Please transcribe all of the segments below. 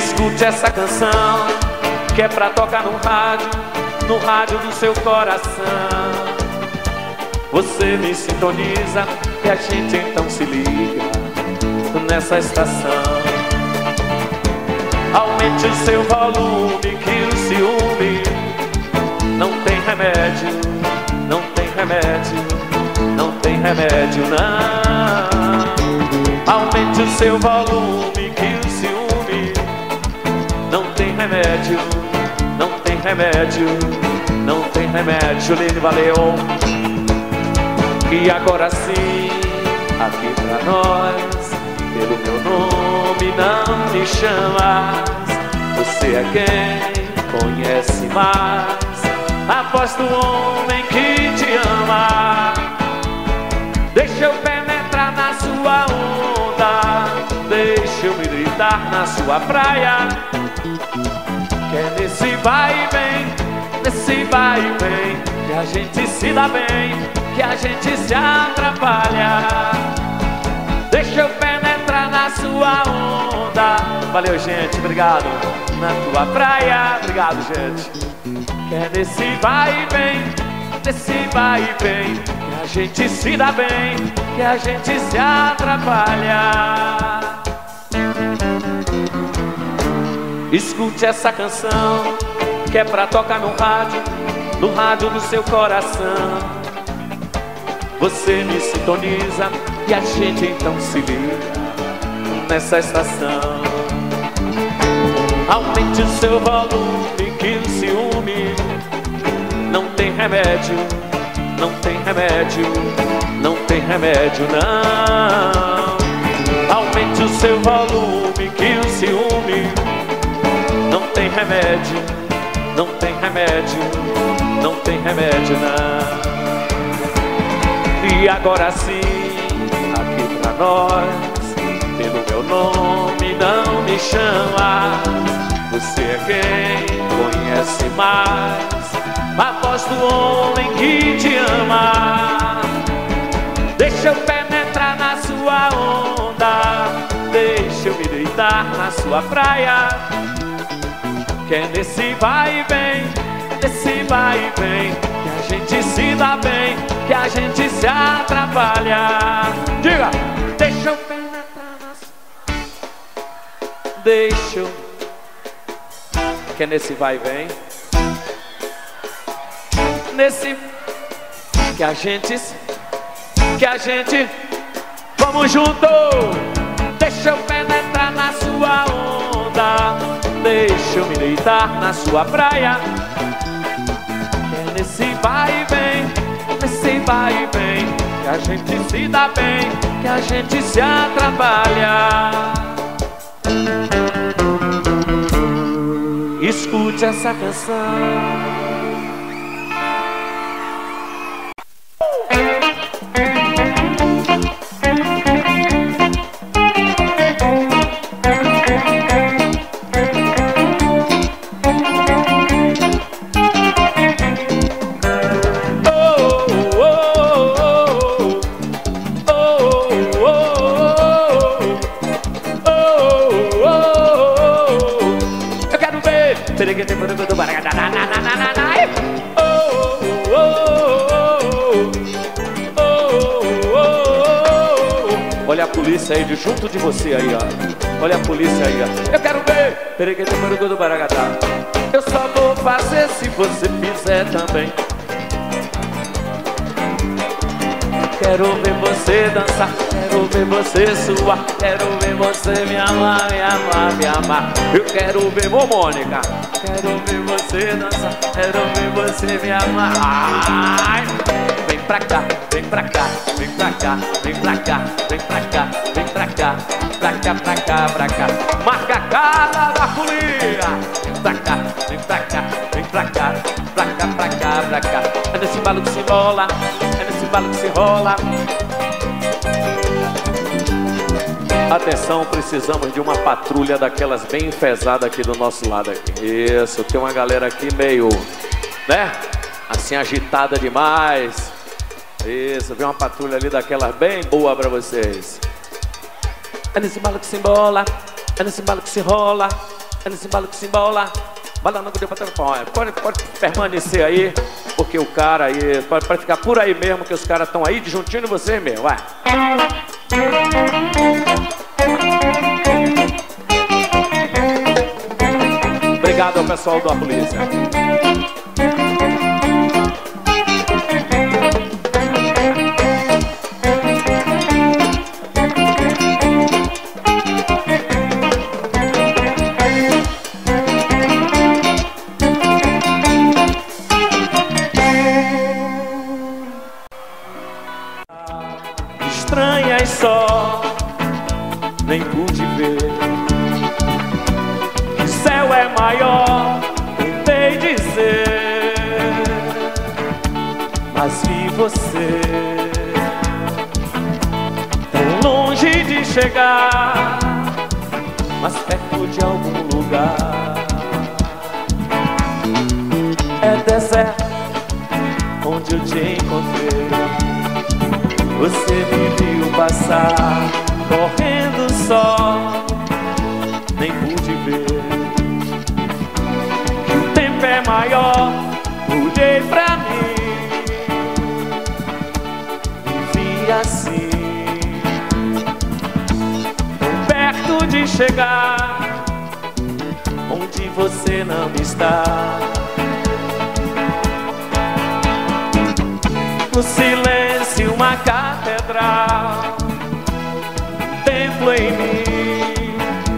Escute essa canção, que é pra tocar no rádio do seu coração. Você me sintoniza e a gente então se liga nessa estação. Aumente o seu volume, que o ciúme não tem remédio, não tem remédio, não tem remédio não. Aumente o seu volume, que o ciúme não tem remédio, não tem remédio, não tem remédio. Lene, valeu. E agora sim, aqui pra nós, pelo meu nome não me chamas. Você é quem conhece mais a voz do homem que te ama. Deixa eu penetrar na sua onda, deixa eu me gritar na sua praia. Que é nesse vai e vem, nesse vai e vem, que a gente se dá bem, que a gente se atrapalha. Deixa eu penetrar na sua onda. Valeu, gente, obrigado. Na tua praia, obrigado, gente. Que é nesse vai e vem, nesse vai e vem, que a gente se dá bem, que a gente se atrapalha. Escute essa canção, que é pra tocar no rádio do seu coração. Você me sintoniza e a gente então se liga nessa estação. Aumente o seu volume, que o ciúme não tem remédio, não tem remédio, não tem remédio não. Aumente o seu volume, que o ciúme não tem remédio, não tem remédio, não tem remédio não. E agora sim, aqui pra nós, pelo meu nome não me chama. Você é quem conhece mais a voz do homem que te ama. Deixa eu penetrar na sua onda, deixa eu me deitar na sua praia. Que é nesse vai e vem, nesse vai e vem, que a gente se dá bem, que a gente se atrapalha. Diga! Deixa eu penetrar na sua... Deixa eu... Que é nesse vai e vem, nesse... Que a gente... Vamos junto! Deixa eu penetrar na sua onda, deixa eu me deitar na sua praia. Que é nesse vai e vem, nesse vai e vem, que a gente se dá bem, que a gente se atrapalha. Escute essa canção. Olha a polícia aí, junto de você aí, ó. Olha a polícia aí, ó. Eu quero ver. Eu só vou fazer se você fizer também. Quero ver você dançar, quero ver você suar, quero ver você me amar, me amar, me amar. Eu quero ver, Mônica. Quero ver você dançar, quero ver você me amar. Ai. Vem pra cá, vem pra cá, vem pra cá, vem pra cá, vem pra cá, vem pra cá, pra cá, pra cá, pra cá. Marca a cara da folia. Vem pra cá, vem pra cá, vem pra cá, pra cá, pra cá, pra cá. É nesse balo que se rola, é nesse balo que se rola. Atenção, precisamos de uma patrulha daquelas bem enfesadas aqui do nosso lado aqui. Isso, tem uma galera aqui meio, né? Assim, agitada demais. Isso, vem uma patrulha ali daquelas bem boa pra vocês. É nesse balo que se embola, é nesse balo que se rola. É nesse embalo que se embola. Bala não deu pra ter pau. Pode permanecer aí, porque o cara aí pode ficar por aí mesmo, que os caras estão aí de juntinho de você mesmo, vai. Obrigado ao pessoal da polícia. Estranhas só, nem pude ver. O céu é maior, tentei dizer, mas vi você tão longe de chegar, mas perto de algum lugar. É deserto onde eu te encontrei. Você me viu passar, correndo só, nem pude ver que o tempo é maior. Olhei pra mim e vi assim, tão perto de chegar onde você não está. No silêncio uma catedral, templo em mim,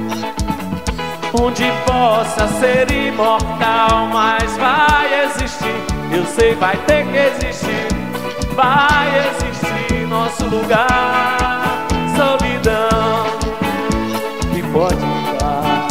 onde possa ser imortal, mas vai existir, eu sei, vai ter que existir, vai existir nosso lugar, solidão que pode mudar.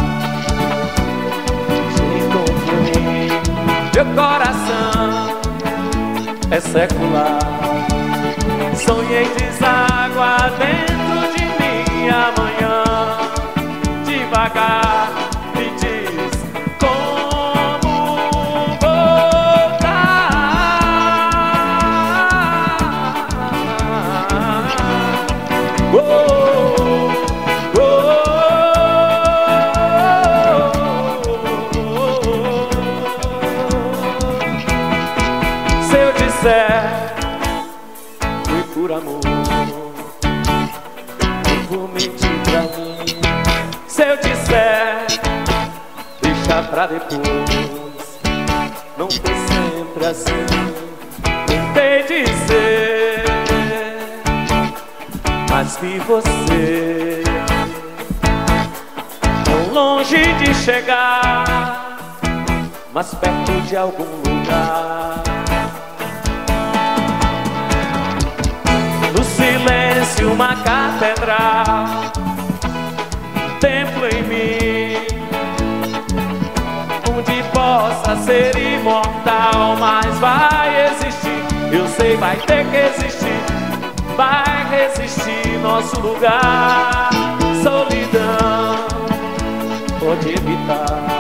Te encontro em mim, meu coração é secular. Sonhei deságua dentro de mim amanhã. Devagar me diz como voltar. Se eu disser foi por amor, eu vou mentir pra mim. Se eu disser deixa pra depois, não foi sempre assim. Tentei dizer, mas vi você tão longe de chegar, mas perto de algum lugar. No silêncio uma catedral, templo em mim, onde possa ser imortal, mas vai existir, eu sei, vai ter que existir, vai resistir nosso lugar. Solidão pode evitar,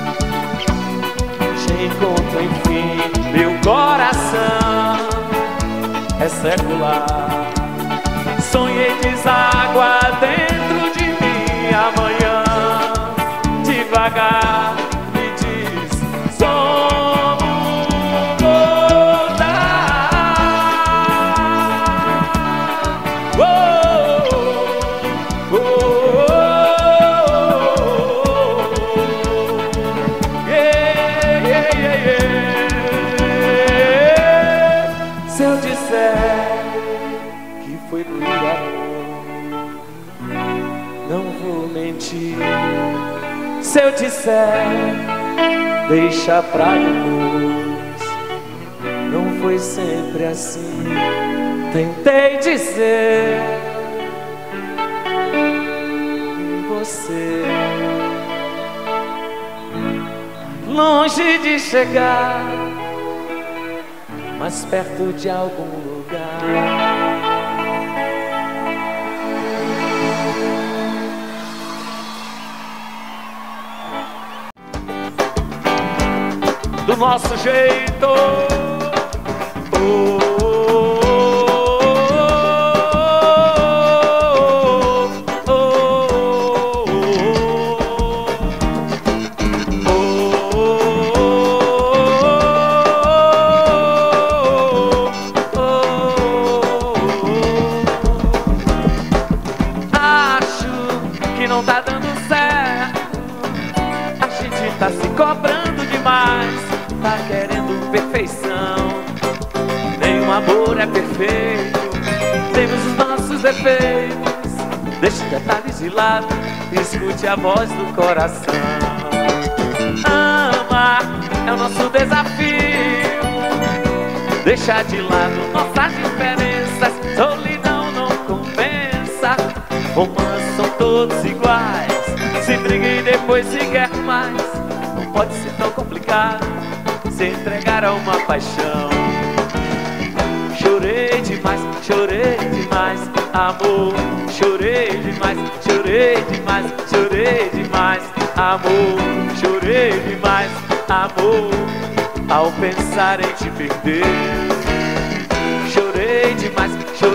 te encontro enfim, meu coração é secular. Sonhei deságua dentro de mim amanhã. Devagar me diz como voltar. Oh, oh, oh, yeah, yeah, yeah, yeah. Se eu disser que foi por amor, não vou mentir. Se eu disser deixa pra depois, não foi sempre assim. Tentei dizer em você, longe de chegar, mas perto de algum lugar. Do nosso jeito, oh, oh, oh, oh, não tá dando certo. A gente tá se cobrando demais, tá querendo perfeição. Nenhum amor é perfeito, temos os nossos defeitos. Deixe detalhes de lado, escute a voz do coração. Amar é o nosso desafio. Deixar de lado nossas diferenças. Solidão não compensa. Romances são todos iguais. Se briga e depois se quer mais. Não pode ser tão complicado se entregar a uma paixão. Chorei demais, amor. Chorei demais, amor. Chorei demais, amor, ao pensar em te perder. Chorei demais,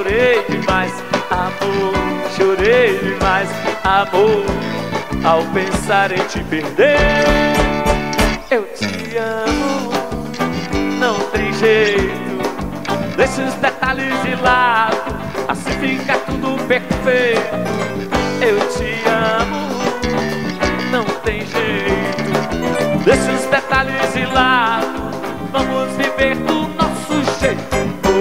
amor. Chorei demais, amor, ao pensar em te perder. Eu te amo, não tem jeito. Deixa os detalhes de lado, assim fica tudo perfeito. Eu te amo, não tem jeito. Deixa os detalhes de lado, vamos viver do nosso jeito.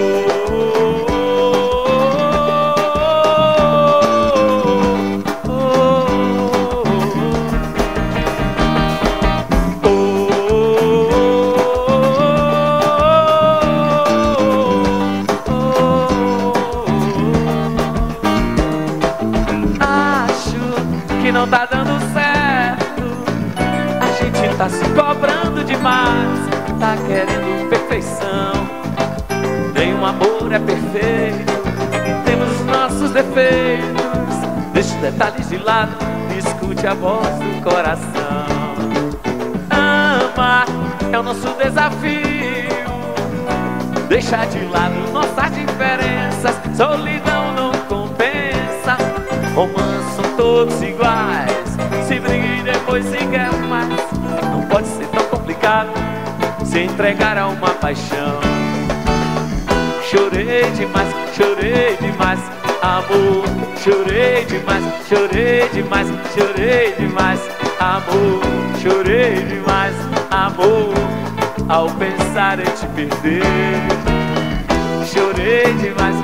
Não tá dando certo. A gente tá se cobrando demais, tá querendo perfeição. Nenhum amor é perfeito, temos os nossos defeitos. Deixa os detalhes de lado, escute a voz do coração. Amar é o nosso desafio. Deixar de lado nossas diferenças. Solidão não compensa. Romances são todos iguais. Se briga e depois se quer mais. Não pode ser tão complicado se entregar a uma paixão. Chorei demais, amor. Chorei demais, amor. Chorei demais, amor, ao pensar em te perder. Chorei demais,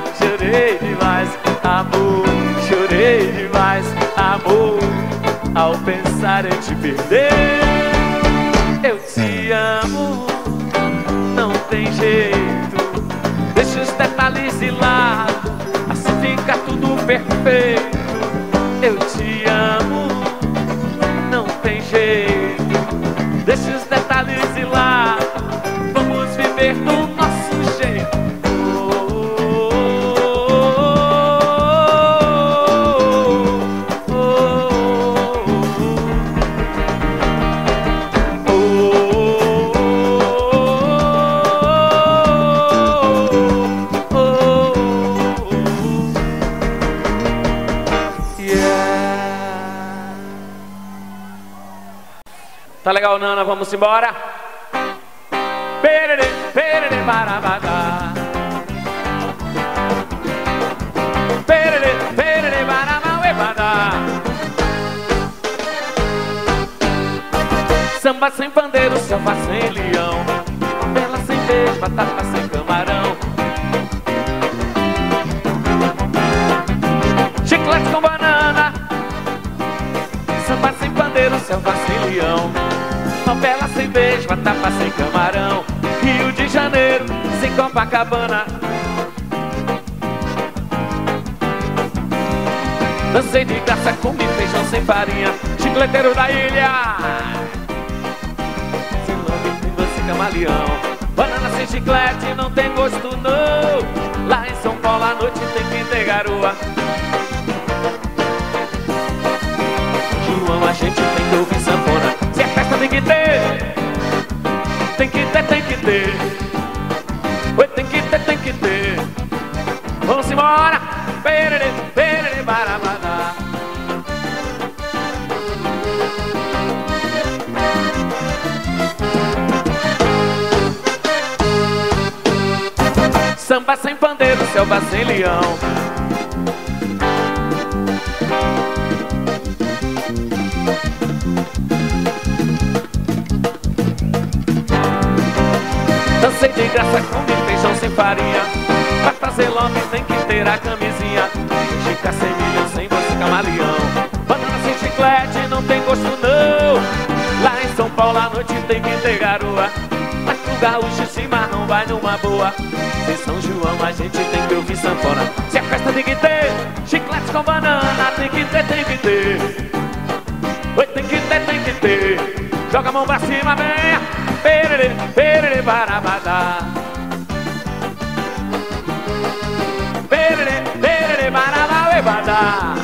amor. Chorei demais, amor, ao pensar em te perder. Eu te amo, não tem jeito. Deixa os detalhes de lado, assim fica tudo perfeito. Eu te amo, não tem jeito. Deixa os detalhes de lado, vamos viver do nosso jeito. Tá legal, Nana? Vamos embora? Perere, perere, barabada. Perere, perere, baramauebada. Samba sem pandeiro, selva sem leão. Bela sem beijo, batata sem camarão. Chiclete com banana. Samba sem pandeiro, selva sem leão. Novela sem beijo, batata sem camarão. Rio de Janeiro, sem Copacabana. Dancei de graça, comi feijão sem farinha. Chicleteiro da ilha, sem lambe, sem doce camaleão. Banana sem chiclete, não tem gosto não. Lá em São Paulo à noite tem que ter garoa. João, a gente tem que ouvir sanfona. Se é festa tem que ter. Tem que ter, tem que ter. Oi, tem que ter, tem que ter. Vamos embora. Perere, perere, barabada. Samba sem pandeiro, selva sem leão. Dancei de graça com feijão sem farinha. Pra fazer love tem que ter a camisinha. Chica sem milho, sem doce camaleão. Banana sem chiclete não tem gosto não. Lá em São Paulo à noite tem que ter garoa. Mas pro gaúcho chimarrão vai numa boa. Em São João a gente tem que ouvir sanfona. Se a festa tem que ter chiclete com banana, tem que ter, tem que ter. Oi, tem que ter, tem que ter. Joga a mão pra cima, venha. Perere, perere, barabadá. Perere, perere, barabadá.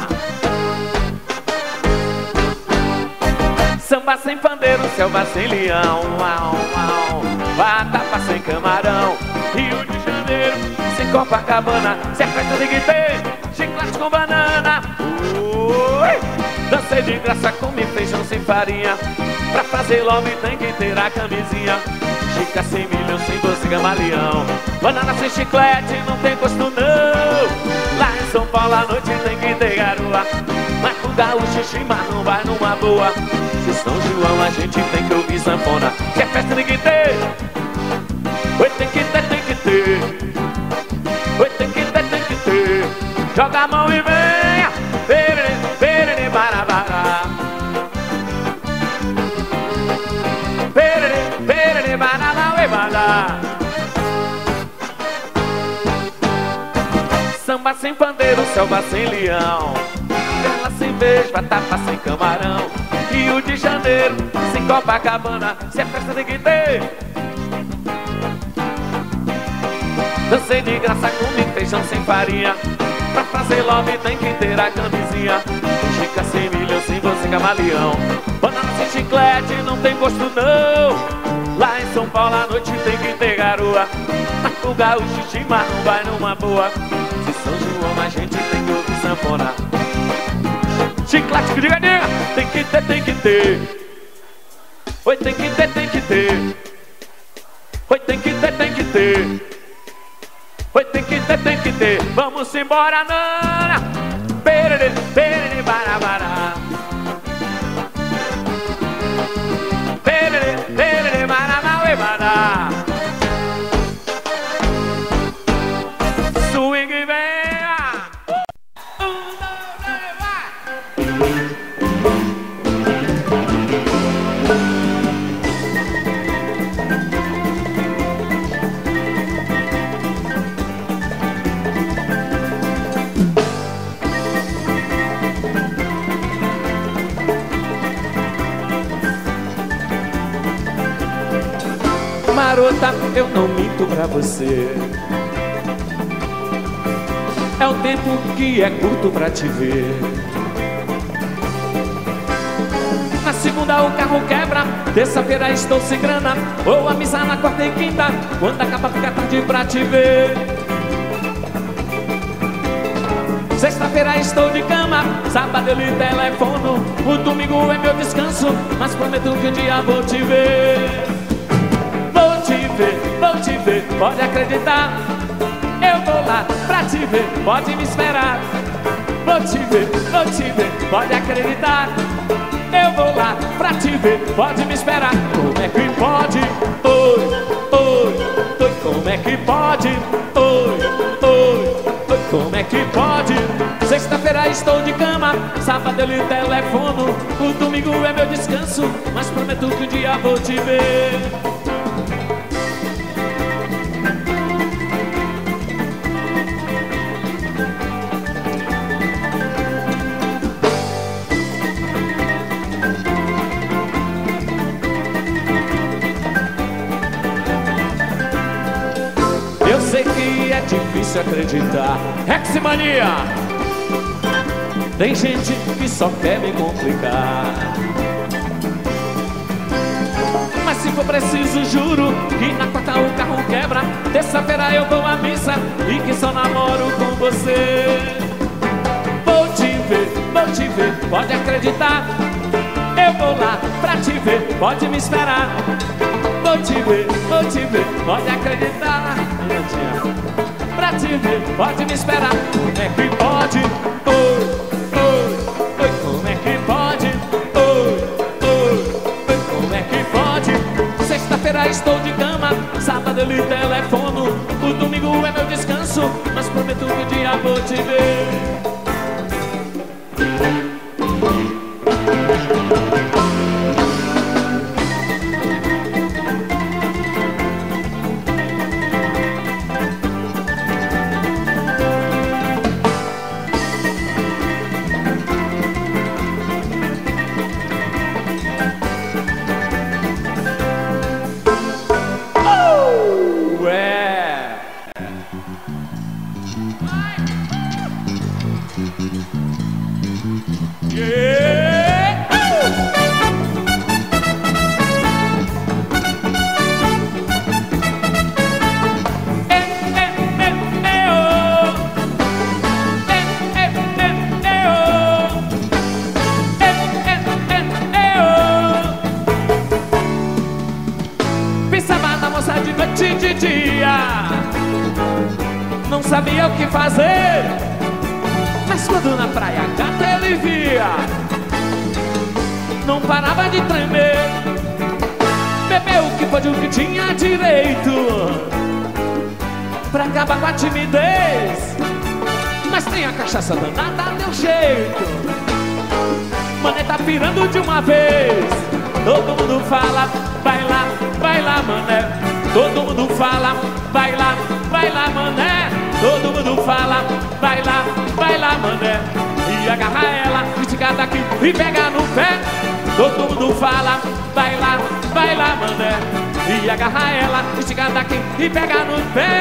Samba sem pandeiro, selva sem leão. Uau, uau. Vatapa sem camarão. Rio de Janeiro, sem Copacabana. Se a festa tem que ter chiclete com banana. Ui. Dancei de graça, comi feijão sem farinha. Pra fazer love tem que ter a camisinha. Chica sem milho, sem doce camaleão. Banana sem chiclete não tem gosto não. Lá em São Paulo à noite tem que ter garoa. Mas pro gaúcho chimarrão vai numa boa. Se São João a gente tem que ouvir sanfona. Se a festa tem que ter, oi, tem que ter, tem que ter. Oi, tem que ter, tem que ter. Joga a mão e venha. Perere, perere, barabara. Perere, perere, barabara. Samba sem pandeiro, selva sem leão. Vela sem beijo, vatapa sem camarão. Rio de Janeiro, sem Copacabana. Se a festa tem que ter, dancei de graça, comi feijão sem farinha. Pra fazer love tem que ter a camisinha. Chica sem milho, sem doce camaleão. Banana sem chiclete não tem gosto não. Lá em São Paulo à noite tem que ter garoa. Mas pro gaúcho chimarrão vai numa boa. Se São João a gente tem que ouvir sanfona. Chiclete que diga, diga. Tem que ter, tem que ter. Oi, tem que ter, tem que ter. Oi, tem que ter, tem que ter. Oi, tem que ter, tem que ter. Vamos embora, nana. Perere, perere, barabara. Perere, perere, barabara, barabara. Swing e venha. 1, 2, 3, vai. Marota, eu não minto pra você. É o tempo que é curto pra te ver. Na segunda o carro quebra, terça-feira estou sem grana. Ou a missa na quarta e quinta, quando acaba fica tarde pra te ver. Sexta-feira estou de cama, sábado eu lhe telefono. O domingo é meu descanso, mas prometo que um dia vou te ver. Vou te ver, pode acreditar. Eu vou lá pra te ver, pode me esperar. Vou te ver, pode acreditar. Eu vou lá pra te ver, pode me esperar. Como é que pode? Oi, oi, oi, como é que pode? Oi, oi, oi, como é que pode? Sexta-feira estou de cama, sábado eu lhe telefono. O domingo é meu descanso, mas prometo que um dia vou te ver. Eu sei que é difícil acreditar. Rexmania! Tem gente que só quer me complicar. Mas se for preciso, juro que na quarta o carro quebra. Terça-feira eu vou à missa e que só namoro com você. Vou te ver, pode acreditar. Eu vou lá pra te ver, pode me esperar. Vou te ver, pode acreditar. Pra te ver, pode me esperar. Como é que pode? Oi, oi, oi, como é que pode? Oi, oi, oi, como é que pode? Sexta-feira estou de cama, sábado sábado ele telefono, o domingo é meu descanso, mas prometo que um dia vou te ver. De dia não sabia o que fazer, mas quando na praia a gata ele via, não parava de tremer. Bebeu o que pôde, o que tinha direito, pra acabar com a timidez, mas tem a cachaça danada, deu jeito. Mané tá pirando de uma vez. Todo mundo fala, vai lá, mané. Todo mundo fala, vai lá, mané. Todo mundo fala, vai lá, mané. E agarra ela, estica daqui e pega no pé. Todo mundo fala, vai lá, mané. E agarra ela, estica daqui e pega no pé.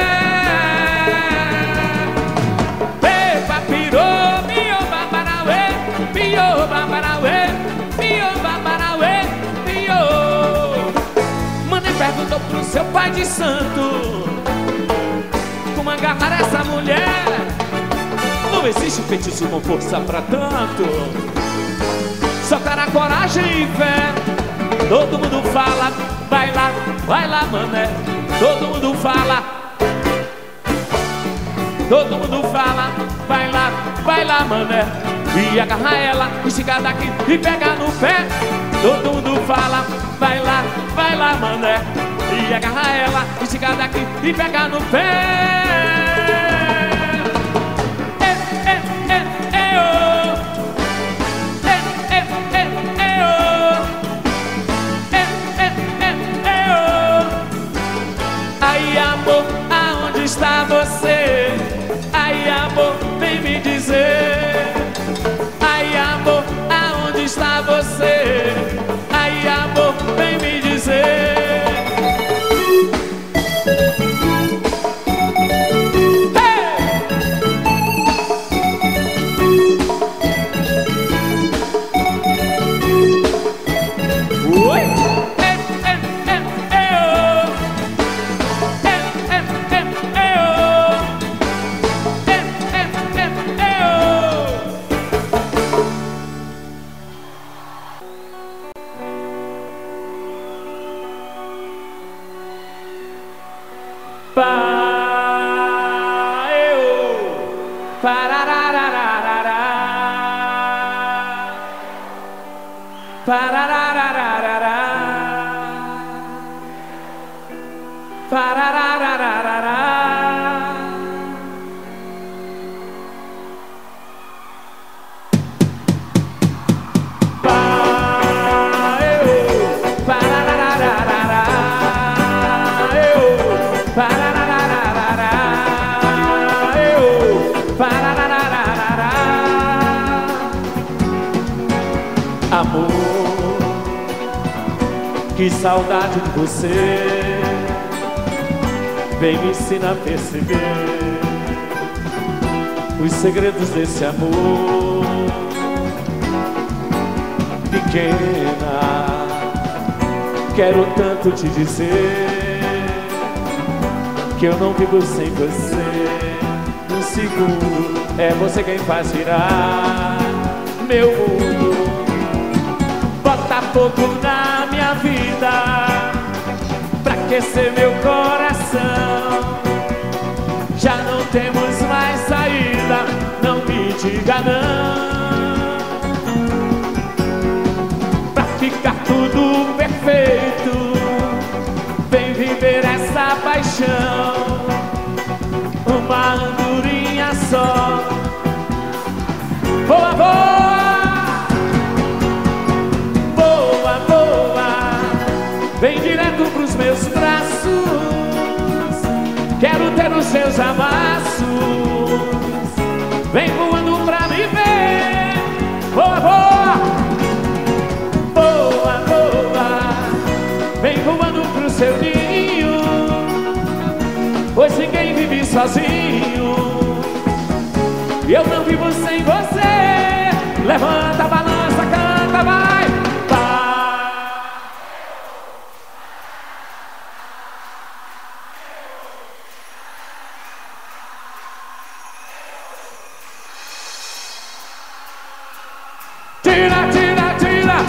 Beba, pirou, mio, babarauê, mio, babarauê, mio, babarauê, mio. Mané perguntou pro seu pai de santo como agarrar essa mulher. Não existe feitiço com força pra tanto, só terá coragem e fé. Todo mundo fala, vai lá, mané. Todo mundo fala, todo mundo fala, vai lá, mané. E agarra ela, estica daqui e pega no pé. Todo mundo fala, vai lá, mané. E agarra ela, estica daqui e pega no pé. Ai, amor, aonde está você? Ai, amor, vem me dizer. Ai, amor, aonde está você? Ai, amor, vem me dizer. Amor, que saudade de você. Vem me ensinar a perceber os segredos desse amor. Pequena, quero tanto te dizer que eu não vivo sem você. Um segundo, é você quem faz girar meu mundo. Bota fogo na minha vida pra aquecer meu coração. Já não temos mais saída, não me diga não. Pra ficar tudo perfeito, vem viver essa paixão. paixão. Uma andorinha só. Voa, voa, voa, voa, vem direto pros meus braços. Quero ter os seus amassos. Vem voando pra me ver. Voa, voa, voa, voa, vem voando pro seu ninho, pois ninguém vive sozinho. E eu não vivo sem você. Levanta, balança, canta, vai, vai. Tira, tira, tira,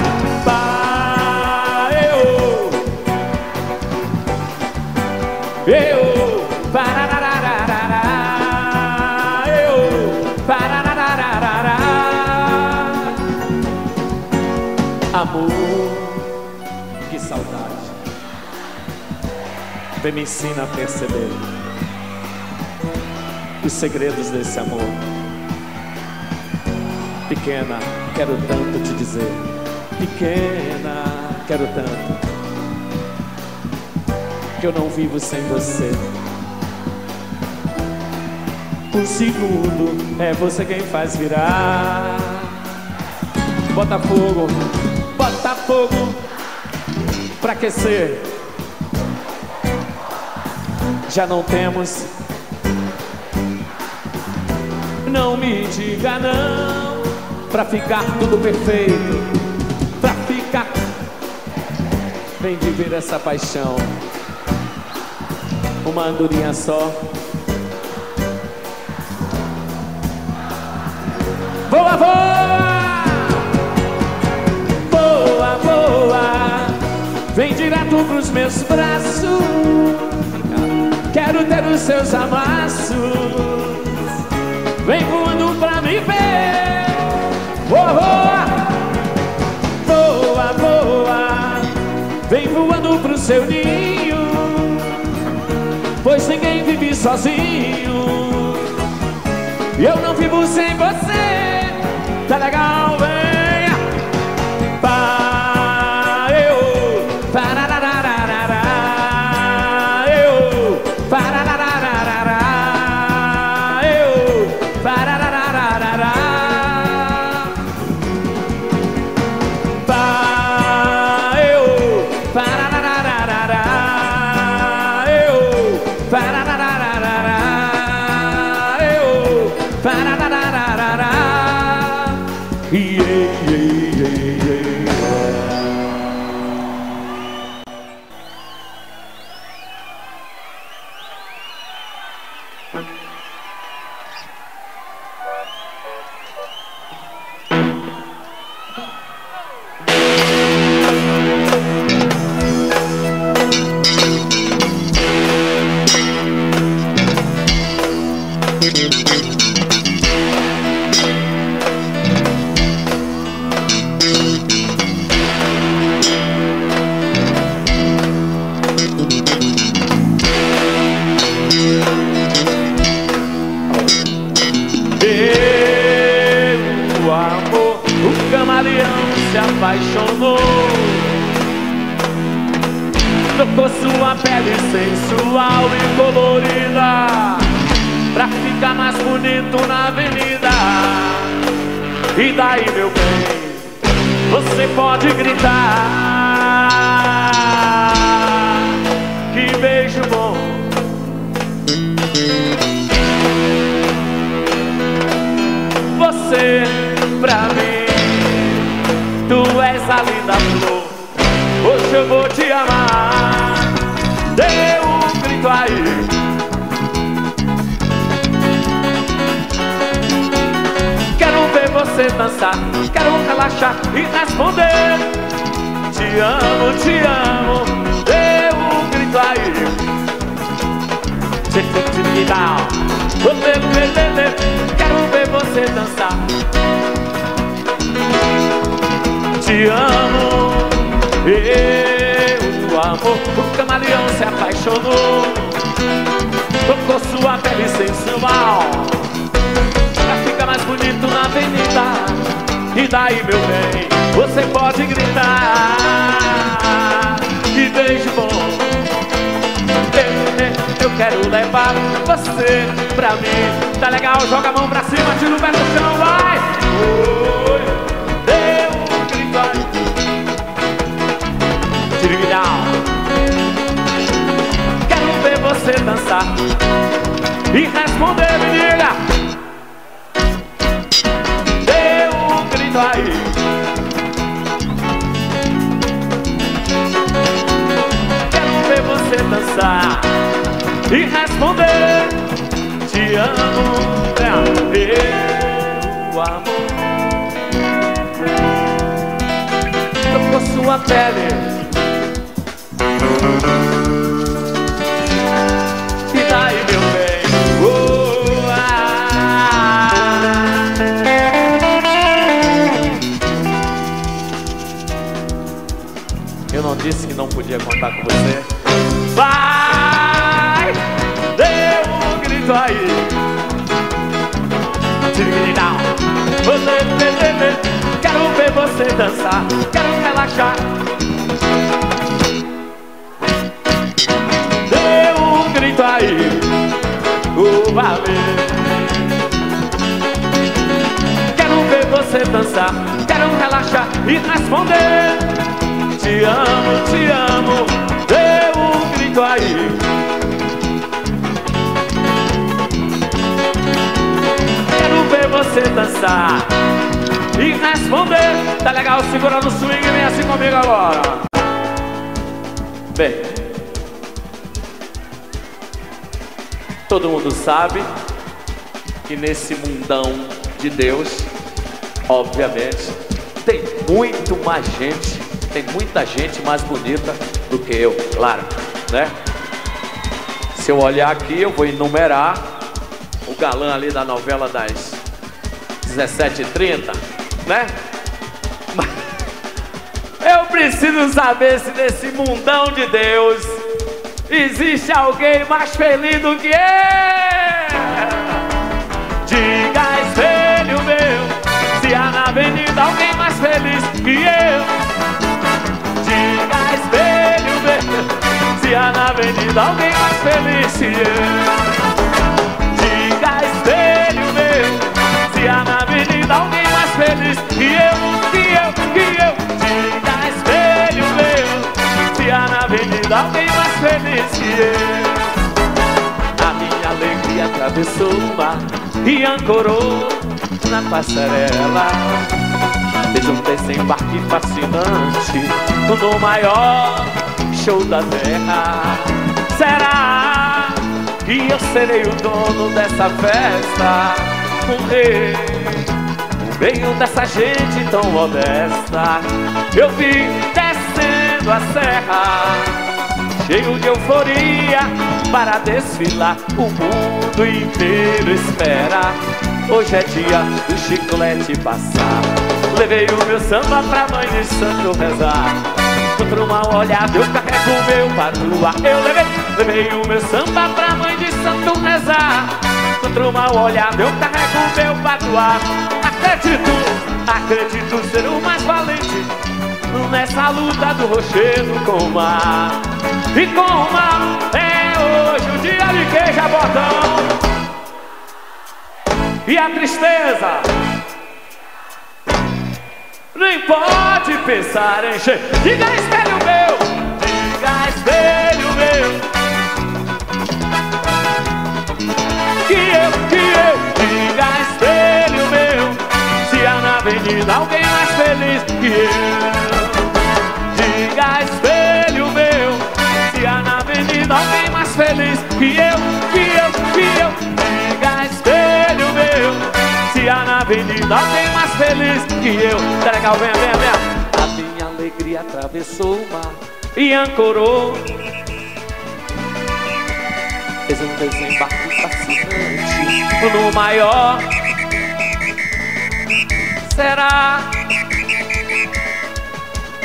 vai, eu, parararararara, parararararara. Amor, que saudade. Vem me ensina a perceber os segredos desse amor. Pequena, quero tanto te dizer. Pequena, quero tanto, que eu não vivo sem você. Um segundo é você quem faz virar. Bota fogo pra aquecer. Já não temos. Não me diga não, pra ficar tudo perfeito. Pra ficar. Vem viver essa paixão. Uma andorinha só. Voa, voa, voa, voa, vem direto pros meus braços. Quero ter os seus amassos. Vem voando pra me ver. Voa, voa, voa, voa, vem voando pro seu ninho, pois ninguém vive sozinho. E eu não vivo sem você. Tá legal, venha. Eu, parararararara, eu, parararararara, eu, parararararara, eu, parararararara, eu, parararararara, eu, parararararara. Yeah, yeah, yeah, yeah. Meu amor, o camaleão se apaixonou. Tocou sua pele sensual e colorida, pra ficar mais bonito na avenida. E daí, meu bem, você pode gritar. Que beijo bom. Você, pra mim, tu és a linda flor. Hoje eu vou te amar. Dê um grito aí. Quero ver você dançar, quero relaxar e responder. Te amo, te amo. Dê um grito aí. Quero ver você dançar. Te amo, eu amo. O camaleão se apaixonou. tocou sua pele sensual pra ficar mais bonito na avenida. E daí, meu bem, você pode gritar. Que beijo bom, eu quero levar você pra mim. Tá legal, joga a mão pra cima, tira o pé do chão, vai. Oi, deu um grito aí. Tiriguilhão. Quero ver você dançar e responder, me diga. Deu um grito aí. Quero ver você dançar e responder. Te amo, meu amor. Tocou sua pele e daí, meu bem, eu não disse que não podia contar com você. Vai, deu um grito aí. Quero ver você dançar, quero relaxar. Deu um grito aí, valeu. Quero ver você dançar, quero relaxar e responder. Te amo, te amo. Deu um grito aí. Quero ver você dançar e responder. Tá legal, segura no swing e vem assim comigo agora. Bem, todo mundo sabe que nesse mundão de Deus, obviamente, tem muito mais gente, tem muita gente mais bonita do que eu, claro, né? Se eu olhar aqui, eu vou enumerar o galã ali da novela das 17h30, né? Mas eu preciso saber se nesse mundão de Deus existe alguém mais feliz do que eu. Diga, espelho meu, se há na avenida alguém mais feliz que eu. Diga, espelho meu, se há na avenida alguém mais feliz que eu. Diga, espelho meu, se há na avenida alguém mais feliz que eu, que eu, que eu. Diga, espelho meu, se há na avenida alguém mais feliz que eu. A minha alegria atravessou o mar e ancorou na passarela. Vejo um desembarque fascinante no maior show da terra. Será que eu serei o dono dessa festa? Um rei no meio dessa gente tão modesta. Eu vim descendo a serra, cheio de euforia, para desfilar. O mundo inteiro espera. Hoje é dia do chiclete passar. Levei o meu samba pra mãe de santo rezar. Contra uma olhada eu carrego o meu patroa. Eu levei o meu samba pra mãe de santo rezar. Contra uma olhada eu carrego o meu patroa. Acredito ser o mais valente nessa luta do rochedo com o mar. E com o mar é hoje o dia de queijo a botão. E a tristeza nem pode pensar em encher. Diga, espelho meu, diga, espelho meu, que eu, diga, espelho meu, se há na avenida alguém mais feliz que eu. Diga, espelho meu, se há na avenida alguém mais feliz que eu, que eu, que eu. Diga, espelho meu, se há na avenida alguém mais feliz que eu. Tá legal, vem, vem, vem. A minha alegria atravessou o mar e ancorou. Fez um desembarque fascinante no maior. Será?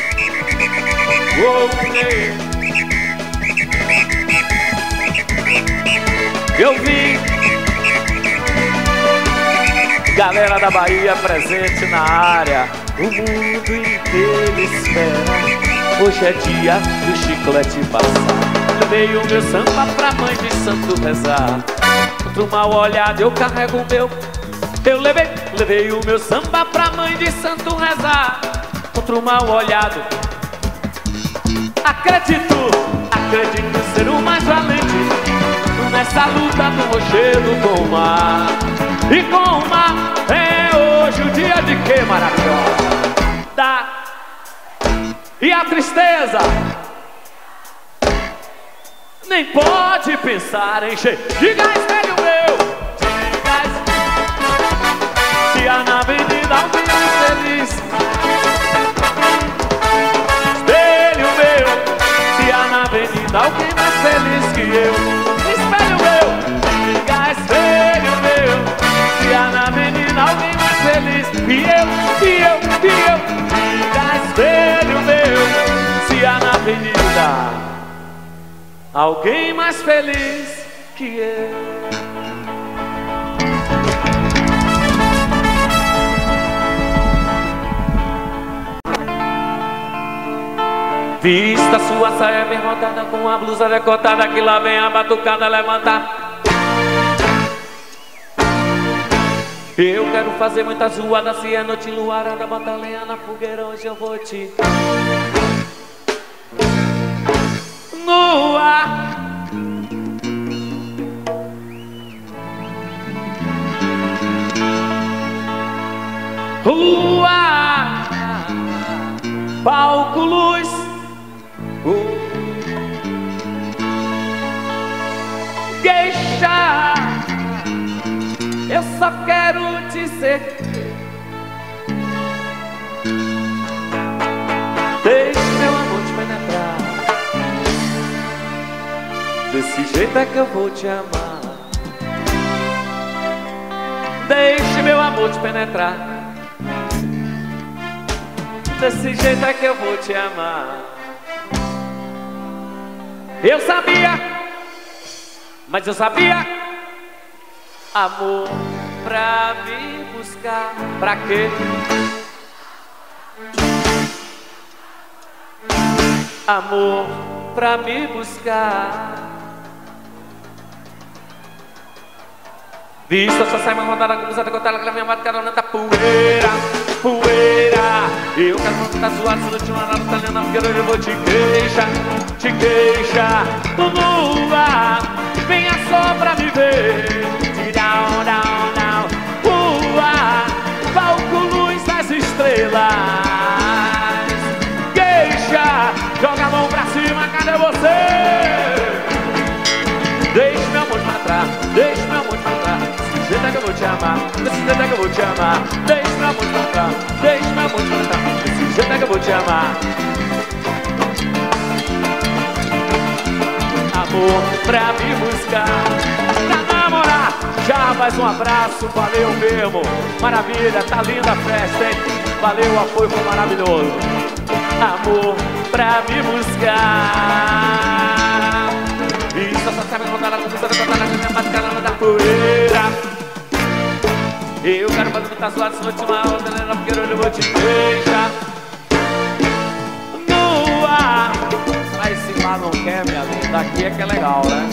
Oh, eu vim. Galera da Bahia presente na área, o mundo inteiro espera. Hoje é dia do chiclete passar. Levei o meu samba pra mãe de santo rezar. Contra o mal olhado eu carrego o meu. Eu levei o meu samba pra mãe de santo rezar. Contra o mal olhado. Acredito ser o mais valente nessa luta do rochedo com o mar. E com o mar é hoje o dia de que maravilhosa. E a tristeza nem pode pensar em cheio. Diga, espelho meu, diga, se há na avenida alguém mais feliz. Espelho meu, se há na avenida alguém mais feliz que eu. Espelho meu, diga, espelho meu, se há na avenida alguém mais feliz que eu. Diga, espelho meu, se há na avenida alguém mais feliz que eu. Vista sua saia bem rodada, com a blusa decotada, que lá vem a batucada levantar. Eu quero fazer muita zoada, se é noite enluarada, bota lenha na fogueira, hoje eu vou te no ar. Rua, palco, luz, geisha, eu só quero te ser. Deixe meu amor te penetrar. Desse jeito é que eu vou te amar. Deixe meu amor te penetrar. Desse jeito é que eu vou te amar. Eu sabia, mas eu sabia. Amor pra me buscar. Pra quê? Amor pra me buscar. Vista só sai uma rodada com usada contada, que a minha bate-carona tá poeira, poeira. Eu quero cantar suado, se não te mandar no talento, não quero, eu vou te queixa. Lua, venha só pra me ver. Down, down, down. Lua, palco, luz das estrelas. Queixa, joga a mão pra cima, cadê você? Deixe meu amor pra trás, deixe meu amor pra trás. Desse jeito é que eu vou te amar, desse jeito é que eu vou te amar. Deixe meu amor pra trás, deixe meu amor pra trás. Desse jeito é que eu vou te amar. Amor pra me buscar, pra namorar. Já mais um abraço, valeu mesmo. Maravilha, tá linda a festa, hein? Valeu, o apoio foi maravilhoso. Amor pra me buscar. Isso, só sabe contar na conversa, contar na minha bate-carona da poeira. Eu quero fazer muita zoada, se não te mal, galera, porque eu vou te deixar no ar. Mas se lá não quer, minha linda, aqui é que é legal, né?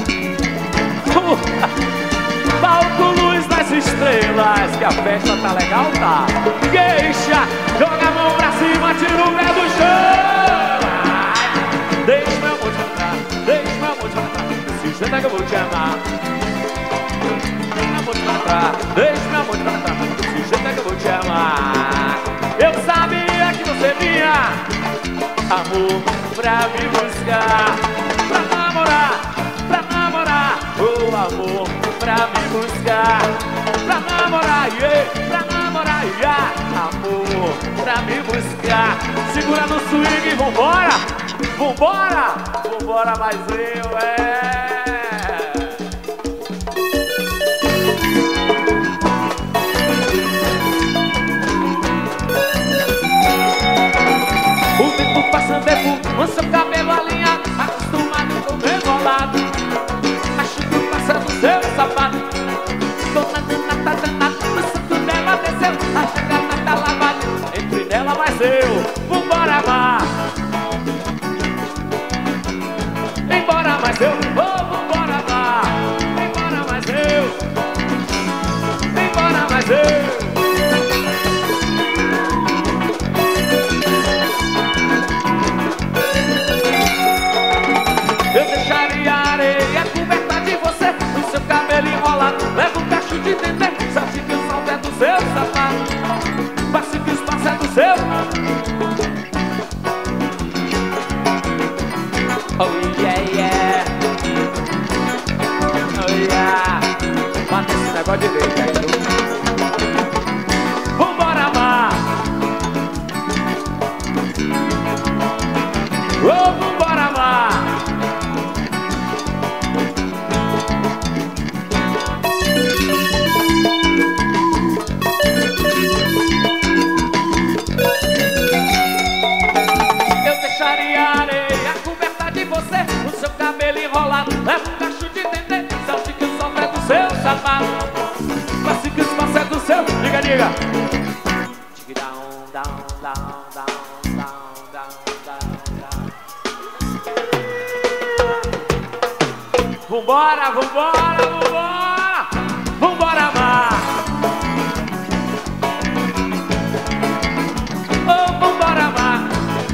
Palco, luz das estrelas, que a festa tá legal, tá? Queixa, joga a mão pra cima, tira o pé do chão. Deixa meu amor te entrar, deixa meu amor te entrar. Desse jeito é que eu vou te amar. Deixa meu amor te entrar, deixa meu amor te entrar. Desse jeito é que eu vou te amar. Eu sabia que você vinha, amor pra me buscar, pra namorar, oh amor pra me buscar, pra namorar, yeah, pra namorar, yeah. Amor pra me buscar. Segura no swing, vambora, vambora, vambora, mas eu O tempo passando é com seu cabelo alinhado, acostumado com o rebolado. Acho que passa do seu sabor. vambora amar. Embora mais eu, vambora amar. Embora mais eu, embora mais eu. Eu deixaria a areia coberta de você, no seu cabelo enrolado. Leva um cacho de dendê, sabe que o salto é do seu sapato, passe que o espaço é do seu. Oh yeah, yeah. Oh yeah. Mata esse negócio de vez, aí. Vambora amar. Oh, vambora amar. Leva um cacho de dendê, sabe que o sol é do seu sapato, passe que o espaço é do seu. Diga, diga. Vambora, vambora, vambora. Vambora amar. Oh, vambora amar.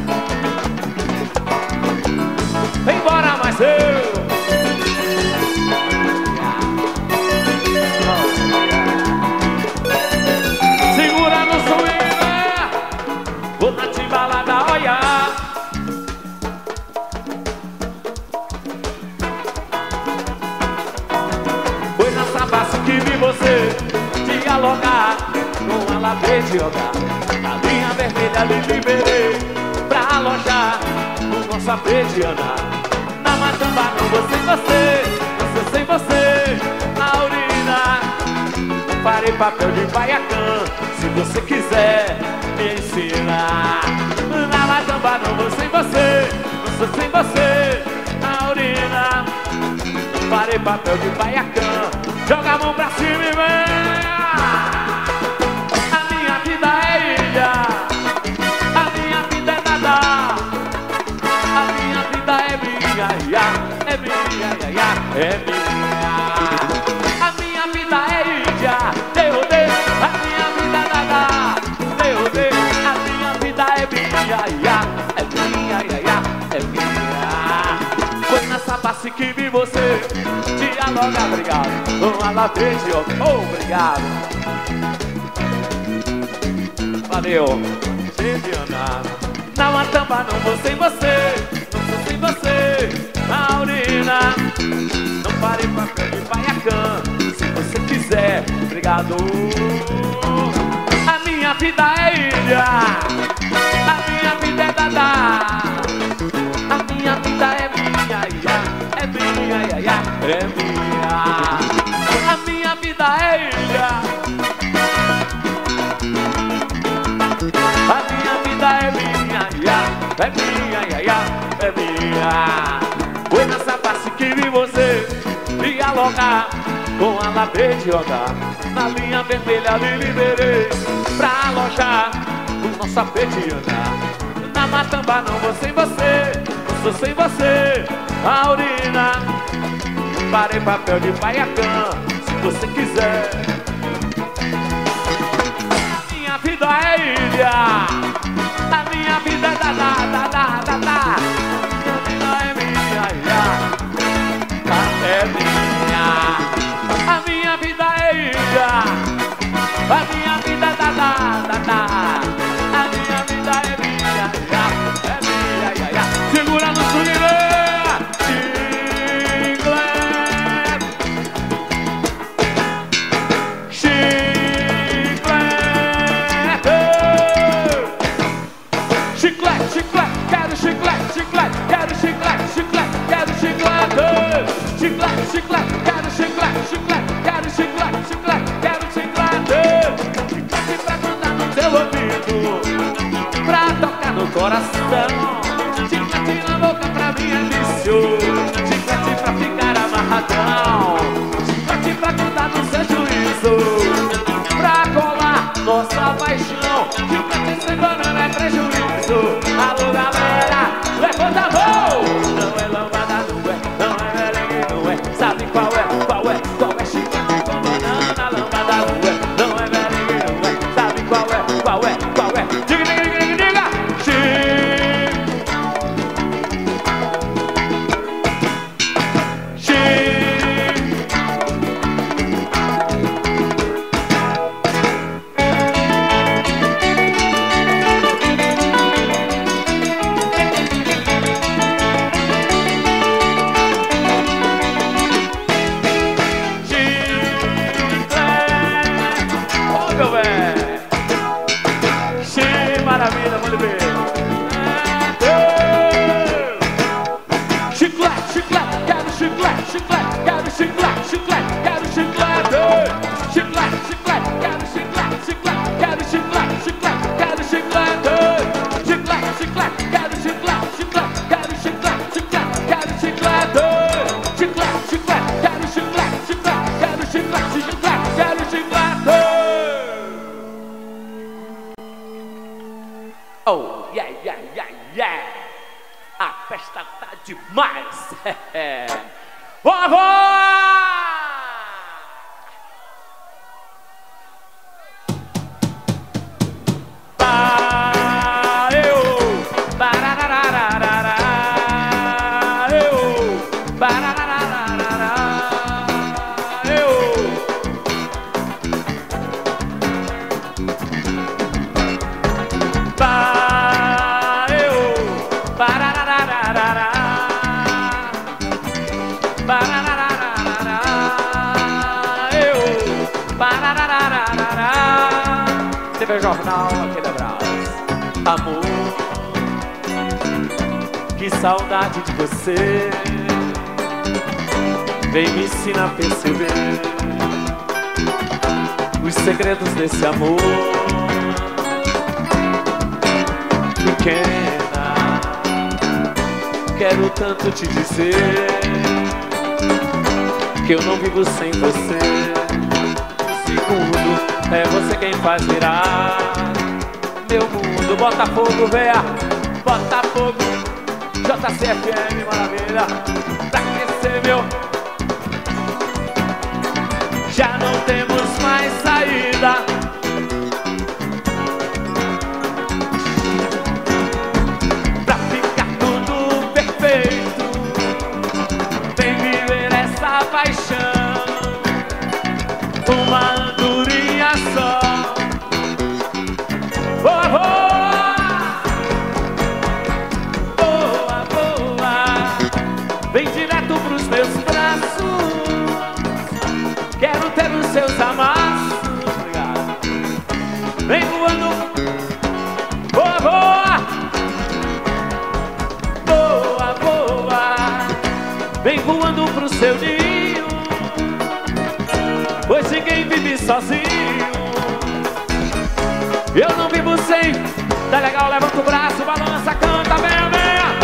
Embora mais eu. Segura no swing, vou na timbalada, olha. Foi nessa base que vi você dialogar com a lavei de jogar. A linha vermelha lhe liberei pra alojar no nosso AP de andar. Na matamba não vou sem você, você sem você, na urina. Farei papel de baiacã, se você quiser me ensinar. Na matamba não vou sem você, você sem você, na urina. Farei papel de baiacã, joga a mão pra cima e vem. A minha vida é ilha, a minha vida é nadar. A minha vida é minha, é minha, é minha. A minha vida é ilha, derrotei. A minha vida é nadar, derrotei. A minha vida é minha, é minha, é minha. Foi nessa face que vi você dialogar, obrigado. Uma lavei de obrigado. Valeu, Viviana. Na matamba não vou sem você, não sou sem você, na urina. Não parei papel de baiacã, se você quiser, obrigado. A minha vida é ilha, a minha vida é dadá. A minha vida é minha, é minha, é minha. A minha vida é ilha, a minha vida é minha, é minha, é minha. Foi nessa face que vi você dialogar com a lavei de jogar. Na linha vermelha lhe liberei pra alojar o nosso AP de andar. Na matamba não vou sem você, não sou sem você, a urina. Parei papel de baiacã, se você quiser. A minha vida é ilha, a minha vida é dadá. A minha vida é minha, é minha. A minha vida é ilha, a minha vida é dadá. A minha vida é minha, é minha. Segura no swing, chiclete, quero chiclete, quero chiclete, quero chiclete. Chiclete pra cantar no teu ouvido, pra tocar no coração. Chiclete na boca pra mim é vício, chiclete pra ficar amarradão. Chiclete pra cantar no seu juízo, pra colar nossa paixão. Chiclete sem banana é prejuízo. Alô, galera, levanta a mão. Não é lambada, não é, não é merengue, não é. Sabe qual é, qual é, qual é? Chiclete com banana, lambada, não é, não é merengue, não é. Sabe qual é, qual é, qual é? Diga, diga, diga, diga, diga. Maravilha, manda ver. Chiclete, chiclete, quero chiclete, chiclete, quero chiclete, chiclete, quero chiclete. Chiclete, chiclete, quero chiclete, chiclete, quero chiclete, chiclete, quero chiclete. Chiclete, chiclete, quero chiclete, chiclete, quero chiclete, chiclete, quero chiclete. Chiclete, chiclete, quero chiclete, chiclete, quero chiclete, chiclete, quero chiclete. Oh, yeah, yeah, yeah, yeah. A festa tá demais. Vovó! TV Jornal, aquele abraço. Amor, que saudade de você. Vem me ensinar a perceber os segredos desse amor. Pequena, quero tanto te dizer que eu não vivo sem você. Segundo, é você quem faz virar meu mundo. Botafogo, véia, Botafogo, JCFM, maravilha. Pra crescer, meu, já não temos mais saída. Pra ficar tudo perfeito, vem viver essa paixão. Uma andorinha só. Boa, boa, boa, boa. Vem direto pros meus braços. Quero ter os seus amassos. Obrigado. Vem voando. Boa, boa, boa, boa. Vem voando pro seu ninho, pois ninguém vive sozinho. Eu não vivo sem. Tá legal, levanta o braço, balança, canta, venha, venha.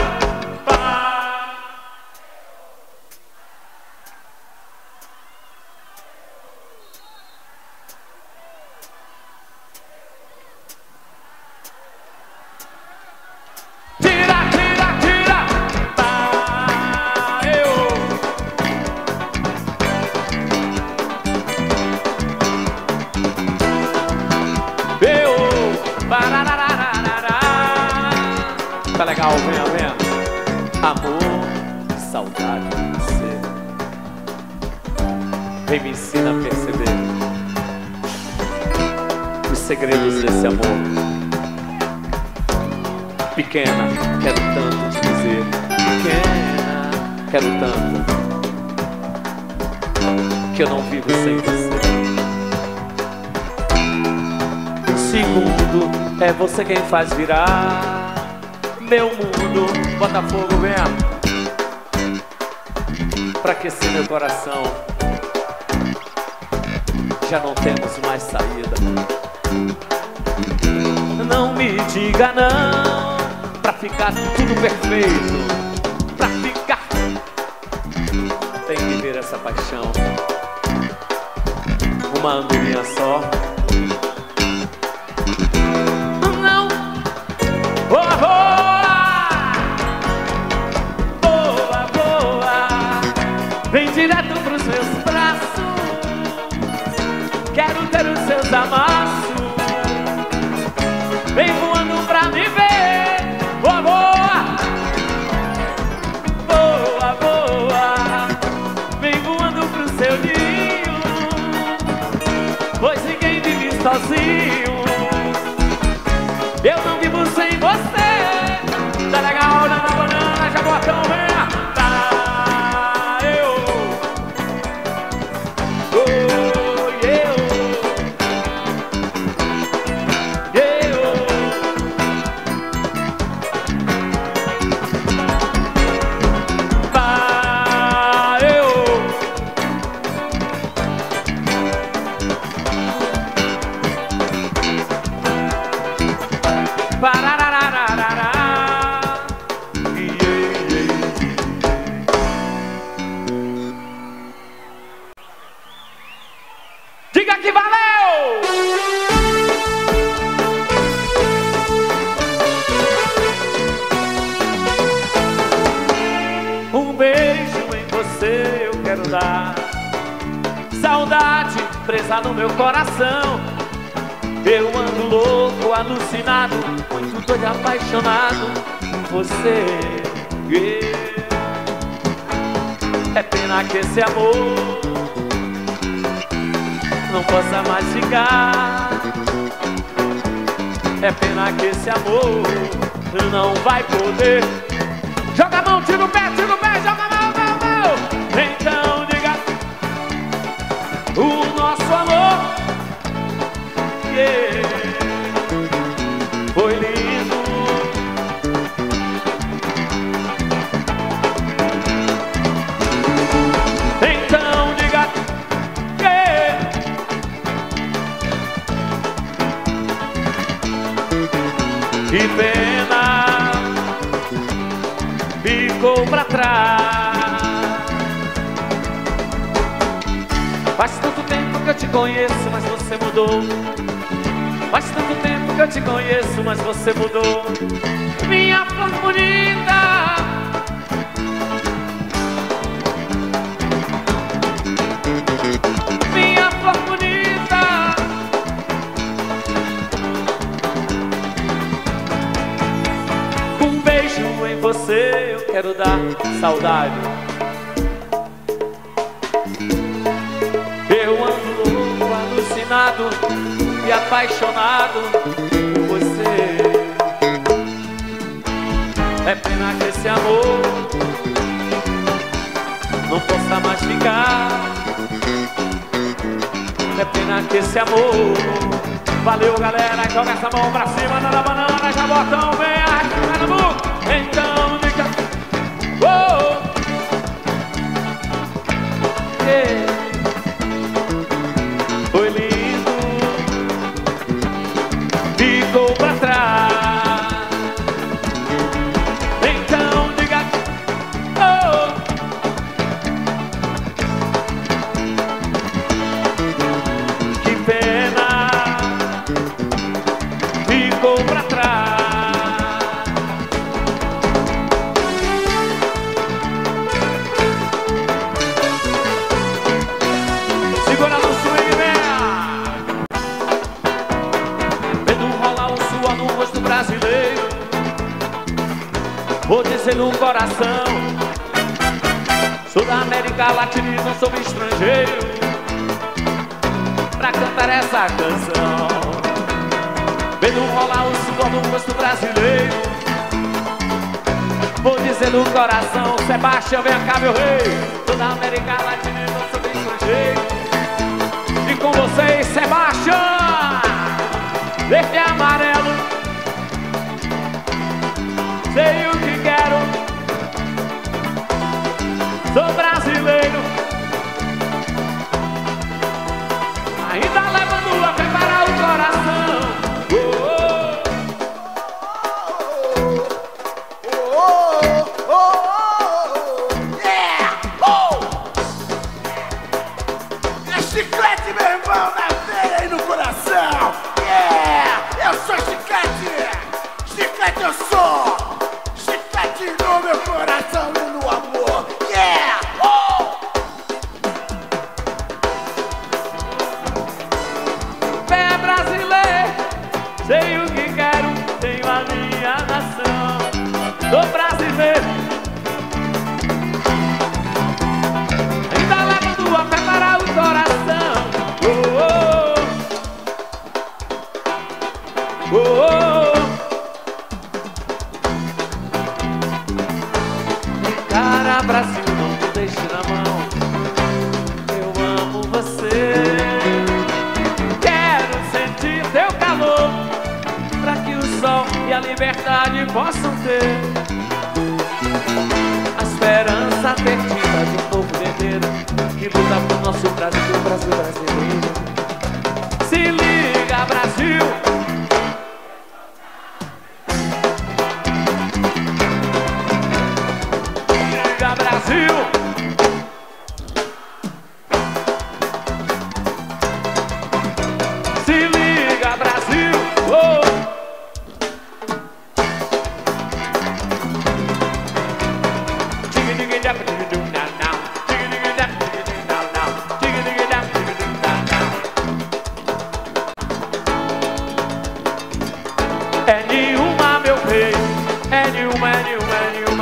Tira, tira, tira. Tá legal, venha, venha. Amor, saudade de você. Vem me ensina a perceber os segredos desse amor. Pequena, quero tanto te dizer. Pequena, quero tanto, que eu não vivo sem você. Segundo, é você quem faz virar meu mundo. Botafogo, venha pra aquecer meu coração. Já não temos mais saída. Não me diga não, pra ficar tudo perfeito. Pra ficar, tem que ver essa paixão. Uma andorinha só. Não, oh, oh. saudade presa no meu coração. Eu ando louco, alucinado, muito doido, apaixonado por você. É pena que esse amor não possa mais ficar. É pena que esse amor não vai poder. Joga a mão, tira o pé, joga a mão, mão. Então diga o nosso amor, foi lindo. Então diga que pena ficou pra trás. Faz tanto tempo que eu te conheço, mas você mudou. Faz tanto tempo que eu te conheço, mas você mudou. Minha flor bonita, minha flor bonita. Com um beijo em você eu quero dar saudade. Eu ando louco, alucinado e apaixonado por você. É pena que esse amor não possa mais ficar. É pena que esse amor. Valeu, galera, joga essa mão pra cima, na banana, já botão, vem, arrasta no mundo. Então diga oh, foi lindo, ficou pra trás. Então diga oh, que pena ficou pra trás. Segura no swing, vendo rolar o suor no rosto brasileiro. Vou dizer no coração, sou da América Latina e não sou estrangeiro pra cantar essa canção. Vendo rolar o suor no rosto brasileiro. Vou dizer no coração, Sebastião, vem cá, meu rei. Sou da América Latina e não sou estrangeiro. E com vocês, Sebastião, verde e amarelo. Sei o que quero, sou brasileiro. Ainda levando a preparar o coração. É chiclete, meu irmão, na veia e no coração. Yeah, eu sou chiclete. Chiclete eu sou. Chiclete no meu coração e no amor. Yeah, Pé brasileiro, sei o que quero, tenho a minha nação. Sou brasileiro. Ainda levando a preparar o coração. Oh, oh, oh, oh. Cara, Brasil, não te deixe na mão. Eu amo você. Quero sentir teu calor, pra que o sol e a liberdade possam ter a esperança perdida de um povo guerreiro que luta por nosso Brasil, o Brasil brasileiro. Se liga, Brasil. Brasil, se liga, Brasil. Oh.